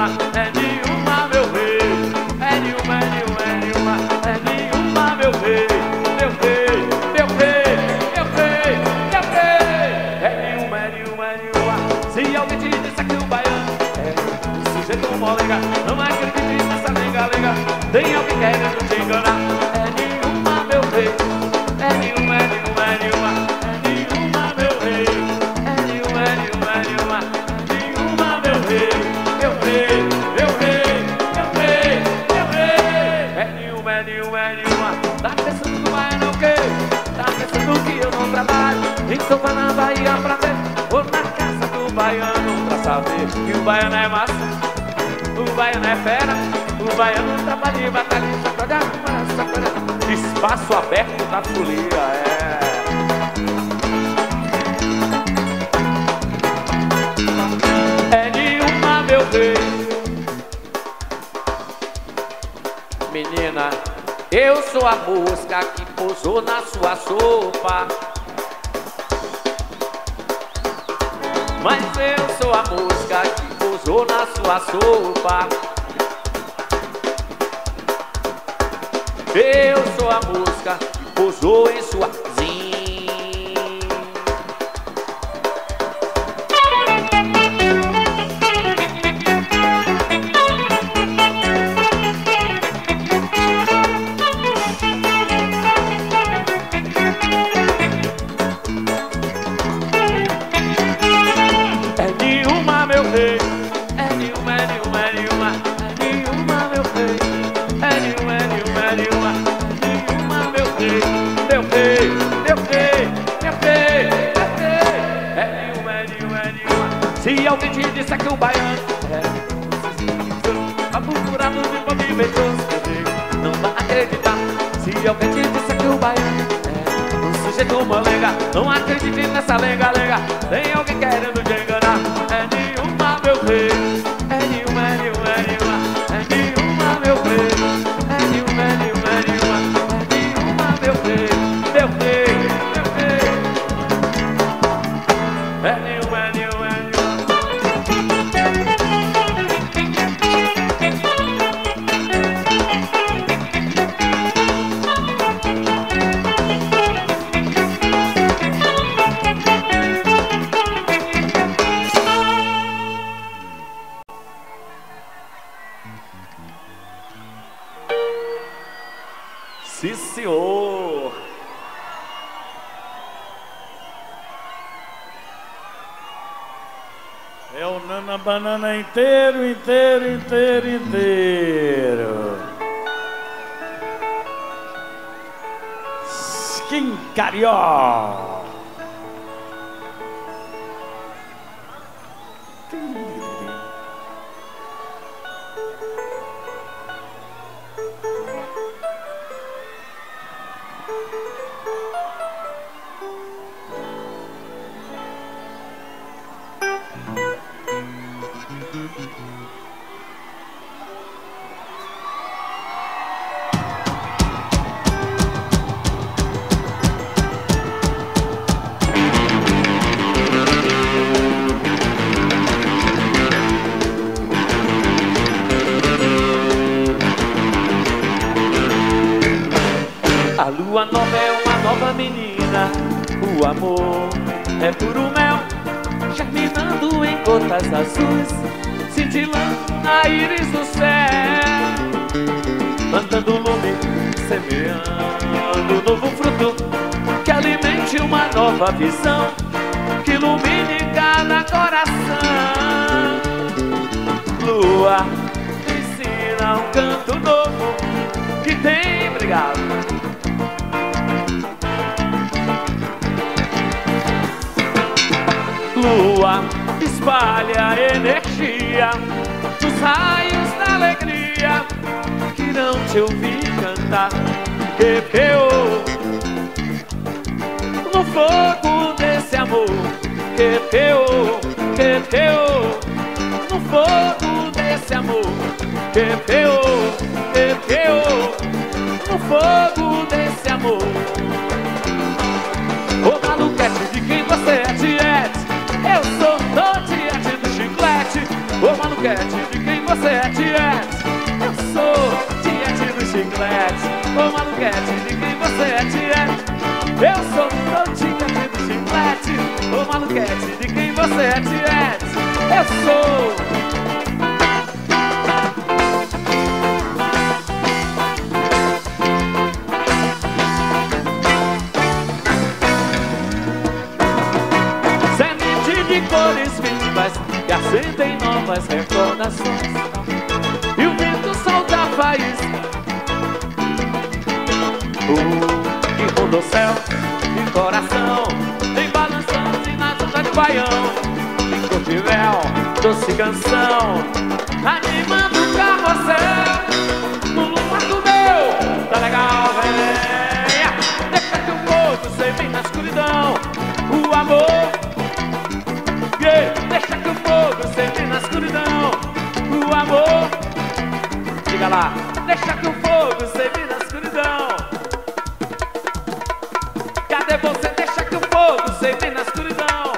nenhuma, é nenhuma, meu rei. É nenhuma, é nenhuma, é nenhuma, é nenhuma, meu rei. Meu rei, meu rei, meu rei, meu rei. É nenhuma, é nenhuma, é nenhuma. Se alguém te disser que o baiano é um sujeito molenga, não acredite nessa lenga-lenga. Tem alguém querendo te enganar. É nenhuma, meu rei. É nenhuma, é nenhuma, é nenhuma, é nenhuma, meu rei. É nenhuma, é nenhuma, é nenhuma, é nenhuma, meu rei. Meu rei, meu rei, meu rei, meu rei. É nenhuma, é nenhuma, é nenhuma. Tá pensando que o baiano é o quê? Tá pensando que eu não trabalho? Então vá na Bahia pra ver, ou na casa do baiano pra saber que o baiano é massa, o baiano é fera, o baiano trabalha e batalha, sacode. Espaço aberto na folia, é nenhuma, meu rei. Menina, eu sou a mosca que pousou na sua sopa. Mas eu sou a mosca que pousou na sua sopa. Eu sou a mosca que pousou em sua zinha. É nenhuma, meu rei. É nenhuma, é nenhuma, é nenhuma, é nenhuma, meu rei. É nenhuma, é nenhuma, é nenhuma, nenhuma, meu rei. Meu rei, meu rei, meu rei, meu rei. É nenhuma, é nenhuma, é nenhuma. Se alguém te disser que o baiano é apurado de movimentos, não vai acreditar. Se alguém te disser que o baiano é um sujeito molenga, não acredite nessa lenga-lenga. Tem alguém querendo te enganar. É nenhuma, meu rei. É nenhuma, é nenhuma, é nenhuma, é nenhuma, meu rei. É nenhuma, é nenhuma, é nenhuma, é nenhuma, meu rei. Meu rei, meu rei. É nenhuma, é nenhuma, é nenhuma. Sim, senhor. É o Nana Banana inteiro, inteiro, inteiro, inteiro. Skin Carió. A lua nova é uma nova menina. O amor é puro mel, germinando em gotas azuis, cintilando na íris do céu, mandando lume, semeando um novo fruto que alimente uma nova visão, que ilumine cada coração. Lua, ensina um canto novo que tem brigado. Lua, espalha energia nos raios da alegria que não te ouvi cantar. Quepeou no fogo desse amor. Quepeou, quepeou no fogo desse amor. Quepeou, quepeou no fogo desse amor. Ô maluquete de quem você é tiete, eu sou do tiete do chiclete. Ô maluquete de quem você Eu sou. Semente de cores vivas que acendem novas recordações. E o vento solta a faísca que roda o céu e coração, em balançando nas ondas de baião, em cortivel, doce canção, animando o carrossel. No luar do meu, tá legal, venha, deixa que o fogo semeie na escuridão. O amor, yeah, deixa que o fogo semeie na escuridão. O amor, diga lá, deixa que o fogo semeie na escuridão. Cadê você? Deixa que o fogo semeie na escuridão.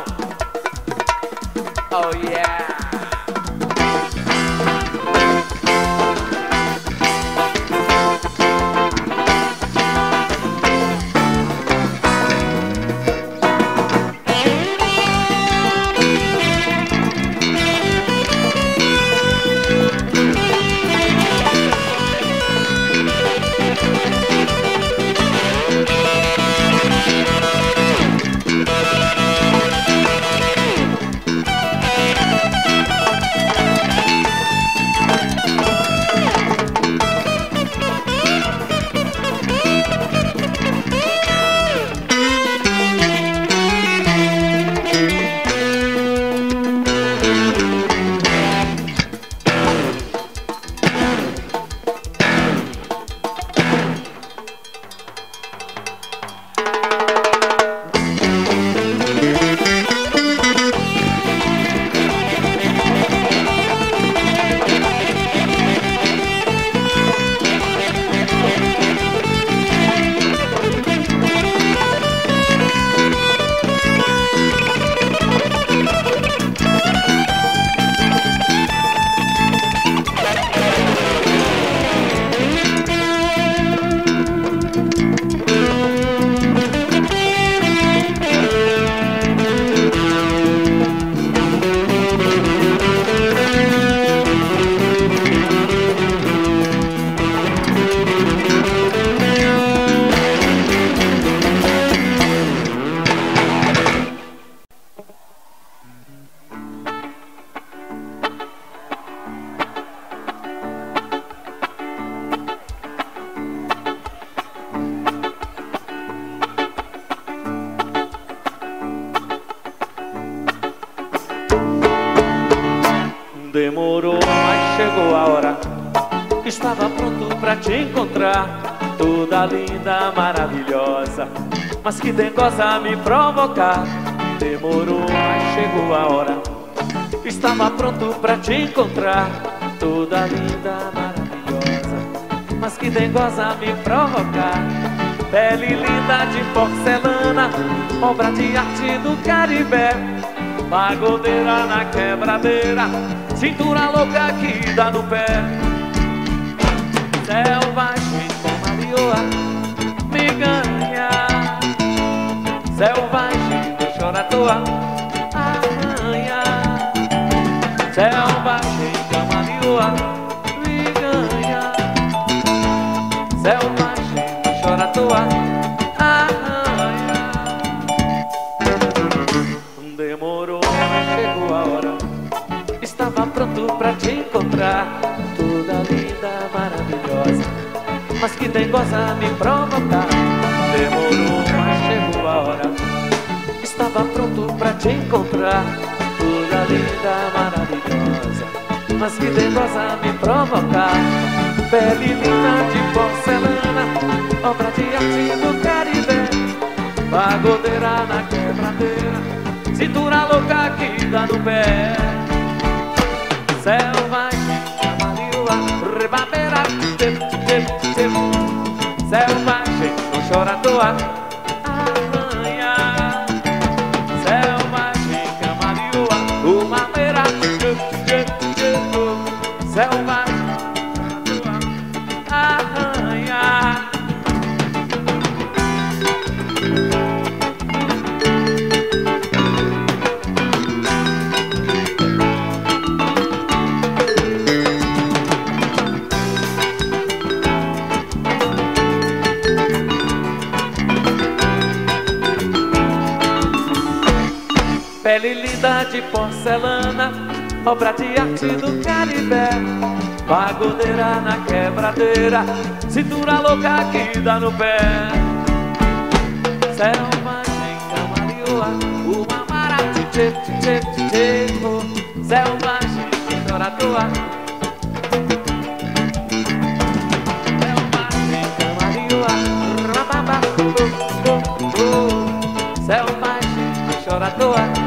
Oh yeah. Demorou, mas chegou a hora. Estava pronto pra te encontrar, toda linda, maravilhosa, mas que dengosa a me provocar. Demorou, mas chegou a hora. Estava pronto pra te encontrar, toda linda, maravilhosa, mas que dengosa a me provocar. Pele linda de porcelana, obra de arte do Caribe, pagodeira na quebradeira, cintura louca que dá no pé. Selvagem como a lioa, me ganha. Selvagem, não chora à toa, arranha. Selvagem como a lioa, me ganha. Selvagem, não chora à toa, arranha. Demorou, mas chegou a hora. Estava pronto pra te encontrar, toda linda, maravilhosa, mas que dengosa a me provocar. Demorou, mas chegou a hora. Estava pronto pra te encontrar, toda linda, maravilhosa, mas que dengosa a me provocar. Pele linda de porcelana, obra de arte do Caribe, pagodeira na quebradeira, cintura louca que dá no pé. Selvagem, camalioa, rebabeira, selvagem, não chora à toa, arranha. Selvagem, camalioa, uma beira, selvagem, não chora à toa, arranha. Linda de porcelana, obra de arte do Caribé. Pagodeira na quebradeira, cintura louca que dá no pé. Selvagem, camarioa, uma mara, tchê, tchê, tchê, tchê. Selvagem, que chora à toa. Selvagem, camarioa, rababa, selvagem, que chora à toa.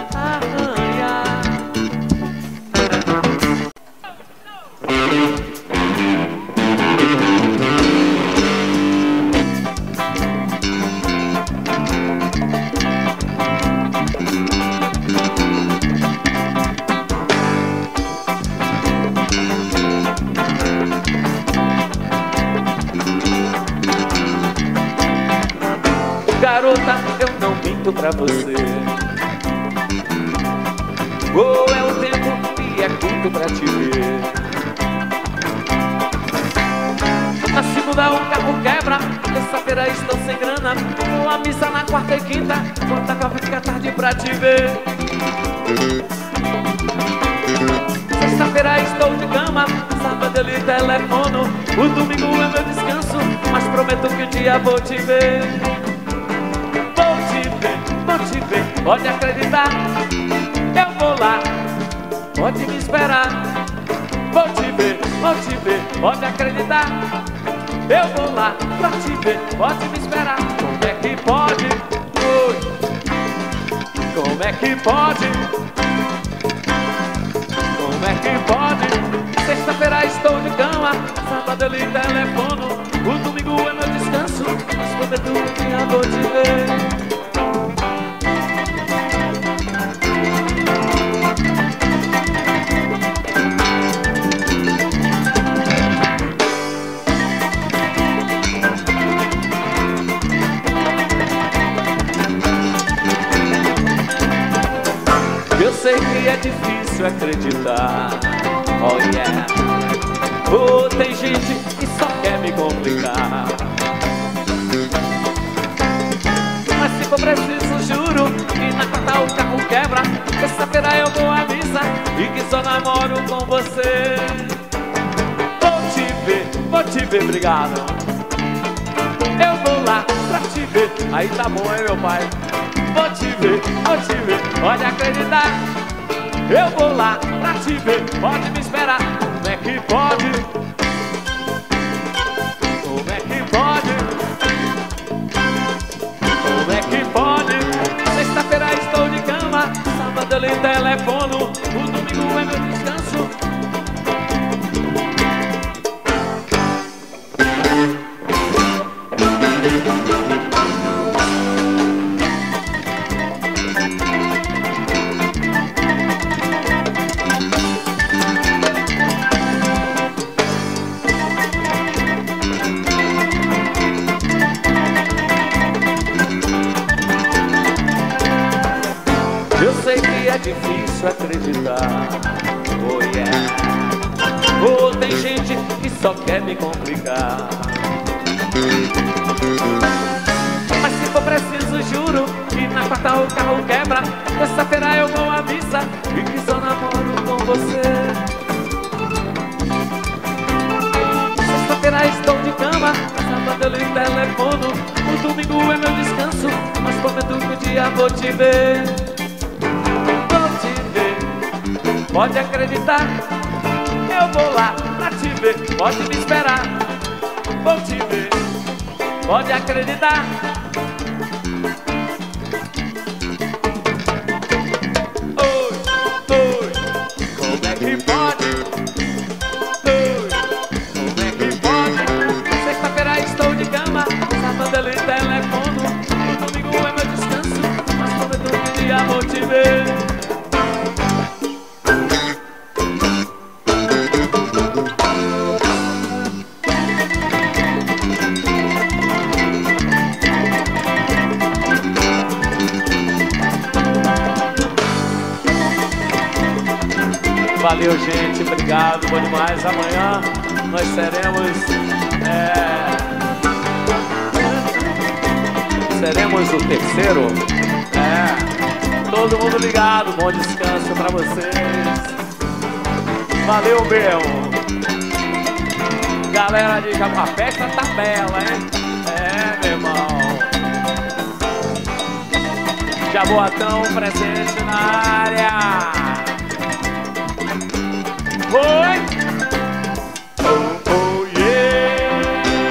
Garota, eu não minto pra você. Oh, é o tempo e é curto pra te ver. Na segunda o carro quebra, terça-feira estou sem grana. Vou à missa na quarta e quinta, quarta cova fica tarde pra te ver. Sexta-feira estou de cama, sábado eu lhe telefono. O domingo é meu descanso, mas prometo que um dia vou te ver. Vou te ver, pode acreditar. Eu vou lá, pode me esperar. Vou te ver, pode acreditar. Eu vou lá pra te ver, pode me esperar. Como é que pode? Oi. Como é que pode? Como é que pode? Sexta-feira estou de cama, sábado eu lhe telefono. O domingo é meu descanso, mas prometo que um dia vou te ver. Eu sei que é difícil acreditar, oh yeah. Oh, tem gente que só quer me complicar. Mas se for preciso, juro que na quarta o carro quebra. Terça-feira eu vou à missa e que só namoro com você. Vou te ver, obrigado. Eu vou lá pra te ver. Aí tá bom, hein, meu pai? Vou te ver, pode acreditar. Eu vou lá pra te ver, pode me esperar. Como é que pode? Como é que pode? Como é que pode? Sexta-feira estou de cama, sábado eu lhe telefono. O domingo é meu descanso. Eu sei que é difícil acreditar, oh yeah. Oh, tem gente que só quer me complicar. Mas se for preciso, juro que na quarta o carro quebra. Terça-feira eu vou à missa e que só namoro com você. Sexta-feira estou de cama, sábado eu lhe telefono. O domingo é meu descanso, mas prometo que um dia vou te ver. Pode acreditar, eu vou lá pra te ver, pode me esperar. Vou te ver, pode acreditar. Oi, como é que pode? Oi, como é que pode? Sexta-feira estou de cama, sábado eu lhe telefono. O domingo é meu descanso, mas prometo que um dia vou te ver. Valeu, gente, obrigado, bom demais. Amanhã nós seremos o terceiro. Todo mundo ligado, bom descanso pra vocês. Valeu mesmo. Galera de Jabu, a festa tá bela, hein? É, meu irmão. Jaboatão presente na área. Oi! Oh, oh, yeah!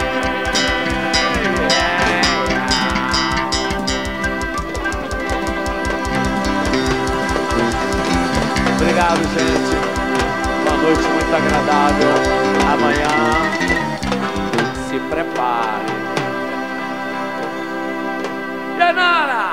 Obrigado, gente. Uma noite muito agradável. Amanhã, se prepare. Janara!